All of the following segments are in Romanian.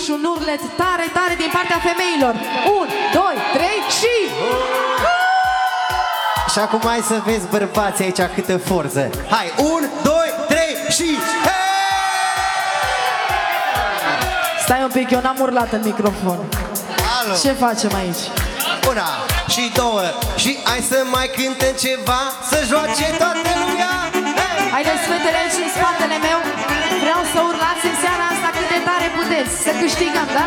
și un urlet tare, tare din partea femeilor. 1, 2, 3 și... Și acum hai să vezi bărbații aici câtă forță. Hai, 1, 2, 3 și... Stai un pic, eu n-am urlat în microfon. Alo. Ce facem aici? Una și două și hai să mai cântăm ceva, să joace toată lumea. Haideți, fetele, și în spatele meu. Vreau să urlați în seara asta cât de tare puteți. Să câștigăm, da?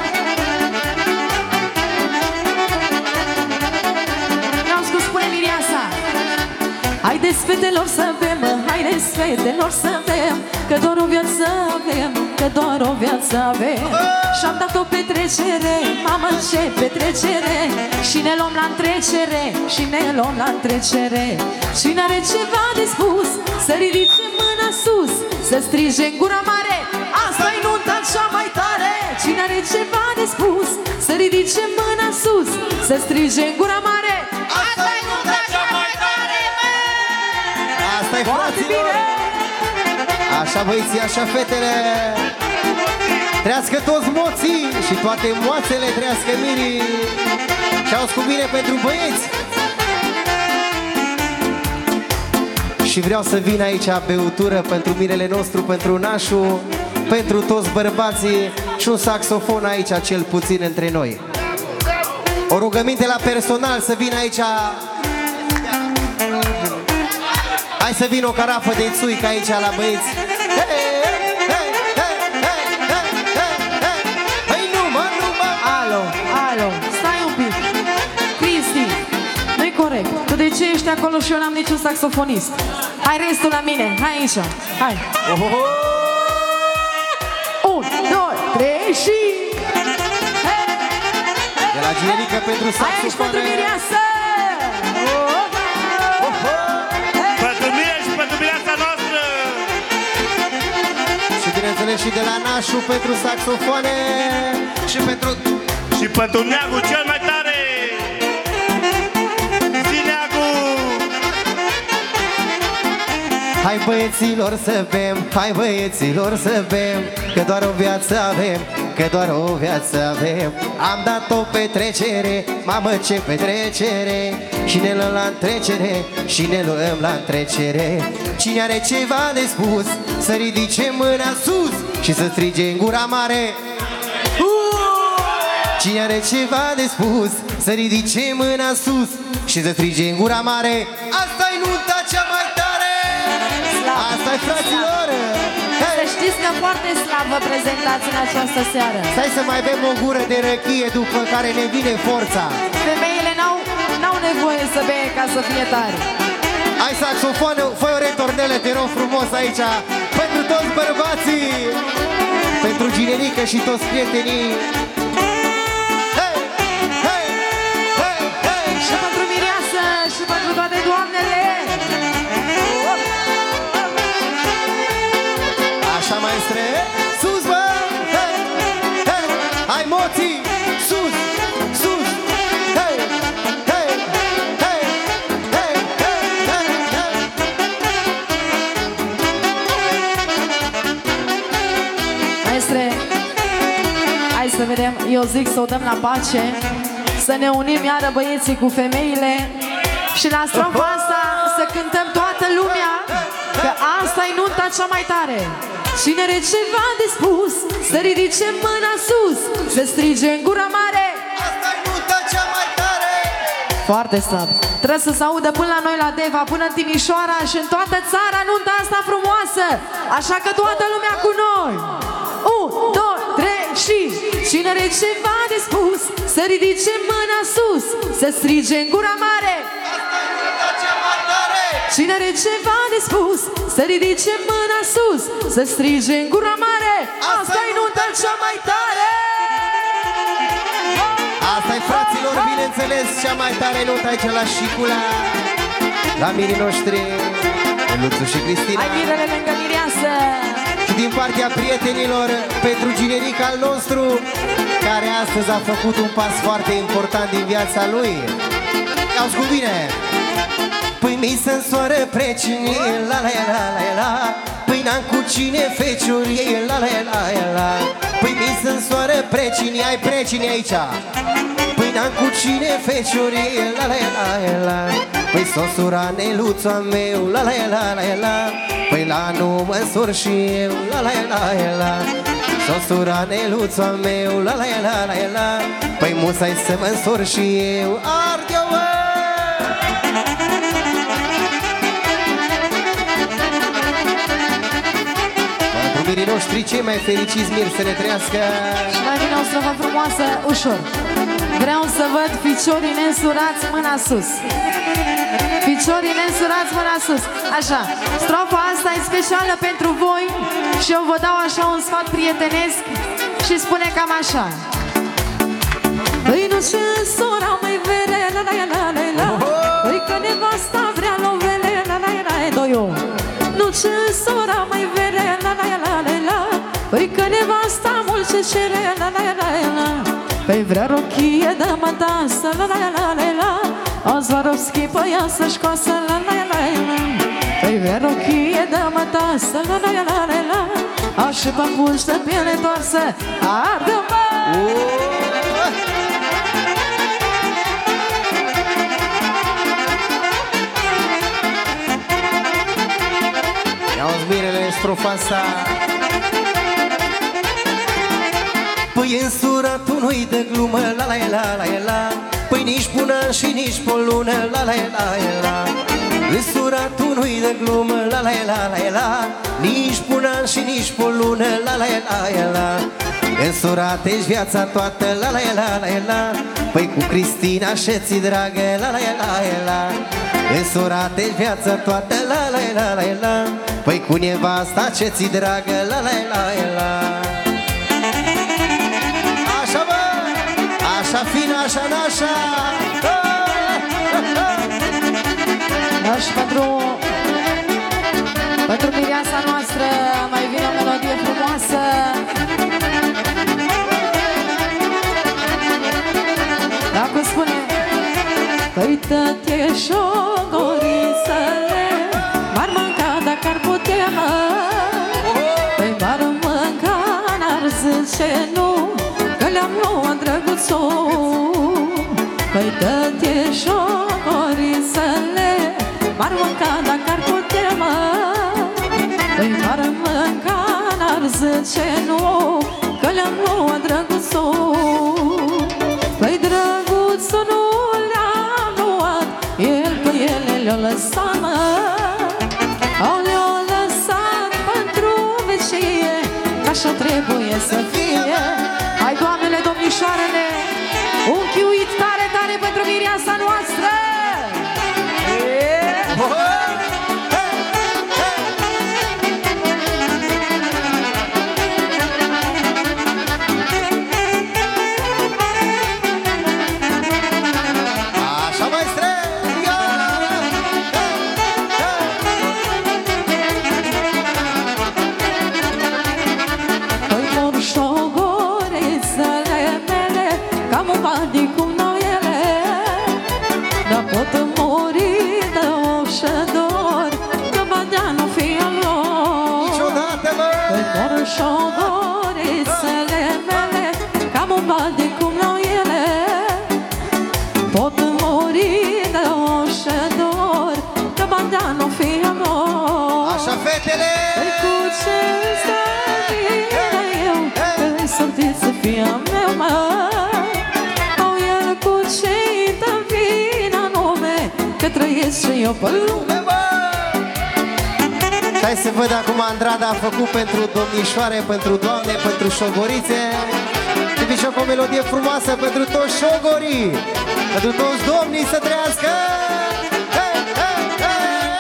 N-auzi cum spune Miriasa. Haideți, fetelor, să bem, haideți, fetelor, să bem, că doar o viață avem, că doar o viață avem. Și-am dat o petrecere, mamă, ce petrecere, și ne luăm la întrecere, și ne luăm la întrecere. Cine are ceva de spus, să ridice mâna sus, să strige în gura mare, asta-i nunta cea mai tare. Cine are ceva de spus, să ridice mâna sus, să strige în gura mare, asta-i nunta cea mai tare. Asta-i, fraților! Așa băieții, așa fetele! Trească toți moții și toate moațele, trească mirii. Și auzi cu bine pentru băieți. Și vreau să vin aici beutură pentru mirele nostru, pentru nașul, pentru toți bărbații și un saxofon aici, cel puțin între noi. O rugăminte la personal să vină aici. Hai să vină o carafă de țuică aici la băieți. Alo, alo, stai un pic. Cristi, nu-i corect. Tu de ce ești acolo și eu n-am niciun saxofonist? Hai restul la mine, hai aici, hai. 1, 2, 3 și... De la generică pentru saxofoane. Aici pentru Miriasă! Pentru mine și pentru viața noastră! Și bineînțeles și de la nașul pentru saxofoane. Și pentru... Și pentru neagul cel mai tare! Zi, neagu! Hai băieților să bem, hai băieților să bem, că doar o viață avem, că doar o viață avem. Am dat o petrecere, mamă, ce petrecere, și ne luăm la întrecere, și ne luăm la întrecere. Cine are ceva de spus, să ridice mâna sus și să strige în gura mare. Cine are ceva de spus, să ridice mâna sus și să strige în gura mare. Asta-i nunta cea mai tare. Asta-i, fraților. Să știți că foarte slab vă prezentați în această seară. Stai să mai bem o gură de răchie, după care ne vine forța. Femeile n-au nevoie să bea ca să fie tare. Hai saxofoane, fă o retornele, te rog frumos aici. Pentru toți bărbații, pentru Ginerică și toți prietenii. Și pentru Miriasă și pentru toate doamnele. Așa, maestre, sus, bă! Hey, hey, hai, moții, sus, sus, hey, hey, hey, hey, hey, hey, Maestre, hai să vedem, eu zic să o dăm la pace, să ne unim iară băieții cu femeile și la strofa asta să cântăm toată lumea, că asta e nunta cea mai tare. Cine are ceva de spus, să ridice mâna sus, să strige în gura mare. asta-i nunta cea mai tare. Foarte slab. Trebuie să se audă până la noi la Deva, până în Timișoara și în toată țara nunta asta frumoasă. Așa că toată lumea cu noi. 1, 2, 3 și... Cine are ceva de spus, să ridice mâna sus, să strige în gura mare. Asta-i nunta cea mai tare. Cine are ceva de spus, să ridice mâna sus, să strige în gura mare. Asta-i nunta cea mai tare. Asta-i, fraților, bineînțeles, cea mai tare nuntă aici la Șicula, la mirii noștri, Luțu și Cristina. Hai mirele lângă Miriasă. Și din partea prietenilor, pentru Gineric al nostru, care astăzi a făcut un pas foarte important din viața lui. Auzi cu bine! Păi mi se însoară precinii, la la la la la, păi n-am cu cine feciuri ei la la la la. Păi mi să soară precini, ai precini aici. Păi n-am cu cine feciuri ei la la la la. Păi sosura Neluța meu la la la la la. Păi la nu mă sur și eu la la la la. Sosura Neluța meu la la la la la. Păi musai să mă sur și eu ard-o, mă! Mirii noștri cei mai fericiți miri să ne trăiască. Și mai vine o strofă frumoasă, ușor. Vreau să văd ficiorii neînsurați, mâna sus. Ficiorii neînsurați, mâna sus. Așa, strofa asta e specială pentru voi și eu vă dau așa un sfat prietenesc și spune cam așa. Păi nu ce sora mai vere, la la la la la. Păi că nevasta vrea lovele, la la la la la. Nu ce sora mai vere, la la la la la. Păi că nevasta mult ce cere, la la la la. Păi vrea rochie de mătasă, la la la la la. O Swarovski pe ea să-și coasă, la la la la. Păi vrea rochie de mătasă, la la la la la. A și papuci de piele toarsă, ardă-mă! Ia-o-ți mirele în strofa asta. Păi însuratul nu-i de glumă, la la la la la. Păi nici până și nici pe lună, la la la la. Însuratul nu-i de glumă, la la la la la. Nici până și nici pe lună, la la la la. Însurat-ești viața toată, la la la la la. Păi cu Cristina și-ți dragă, la la la la. Însurat-ești viața toată, la la la la la. Păi cu nevasta ce-ți dragă, la la la la. Așa, bă! Așa fină, așa nașa! Și pentru mireasa noastră mai vine o melodie frumoasă. Dacă spune: păi tăte șogorițele m-ar mânca dacă ar putea, mă. Păi m-ar mânca, n-ar zice nu, că le-am luat drăguțul. Păi tăte șogorițele m-ar mânca dacă ar putea, mă. Păi m-ar mânca, n-ar zice nu, că le-am luat drăguțul. Păi drăguțul nu le-am luat, el pe ele le-a lăsat, mă. Le-a lăsat pentru vecie, că așa trebuie să fie. Hai, doamnele, domnișoarele, un chiuit tare, tare pentru mireasa noastră. Așa, maestre! Păi mor șogorițele mele, cam un bani cum n-au ele. Dar pot mori de oșă dor, că badea nu fie lor. Niciodată, mă! Păi mor șogorițele mele, cam un bani cum n-au ele. Pot mori de oșă dor, că badea nu fie lor. Așa, fetele! Păi cu ce stă bine eu, că-i sortit să fie a meu, mă. Au el cu ce-i dă vina nume, că trăiesc și eu pe lume, mă. Hai să văd acum Andrada a făcut pentru domnișoare, pentru doamne, pentru șogorițe. Și și o melodie frumoasă pentru toți șogorii, pentru toți domnii să trăiască! Hey, hey, hey!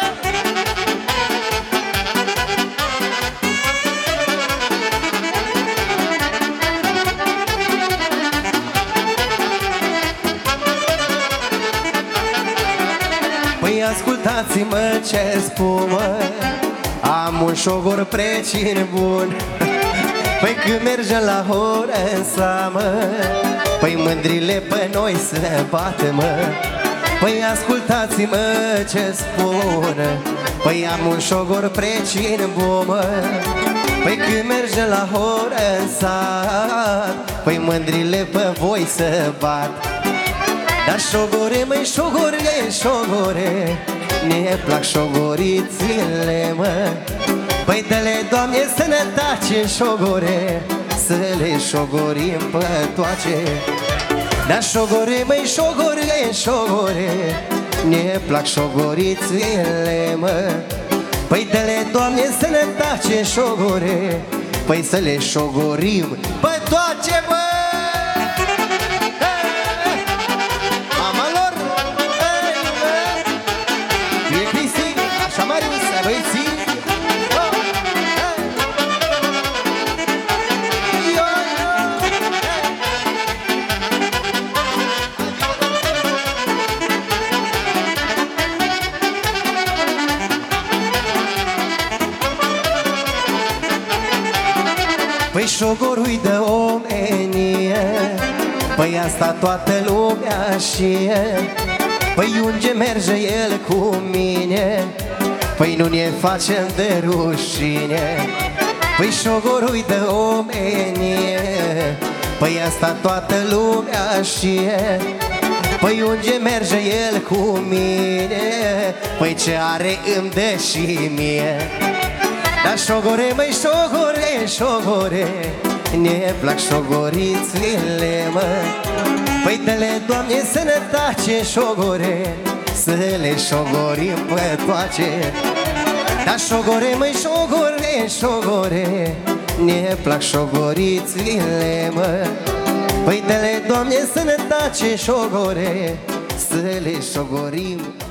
Păi ascultați-mă ce spun, mă. Am un șogor precin bun. Păi când mergem la Horensa, mă, păi mândrile pe noi se bate, mă. Păi ascultați-mă ce spun, păi am un șogor precin bun. Păi când merge la horă în sat, păi mândrile pe voi să bat. Dar șogore, măi șogore, șogore, ne plac șogorițile, mă. Păi dă-le, Doamne, sănătate, șogore, să le șogorim pe toace. Dar șogore, măi șogore, șogore, ne plac șogorițile, mă. Păi dă-le, Doamne, sănătate, șogore, păi să le șogorim pe toace, mă. Mamalor, e Cristi, așa Marius, ai băieții. Păi șogorul-i de omenie, păi asta toată lumea știe. Păi unde merge el cu mine, păi nu ne facem de rușine. Păi șogorul-i de omenie, păi asta toată lumea știe. Păi unde merge el cu mine, păi ce are îmi dă și mie. Dar șogore, măi șogore, șogore, ne plac șogorițile, mă. Păi dă-le, Doamne, sănătate, șogore, să le șogorim pe toace. Dar șogore, măi șogore, șogore, ne plac șogorițile, mă. Păi dă-le, Doamne, sănătate, șogore, să le șogorim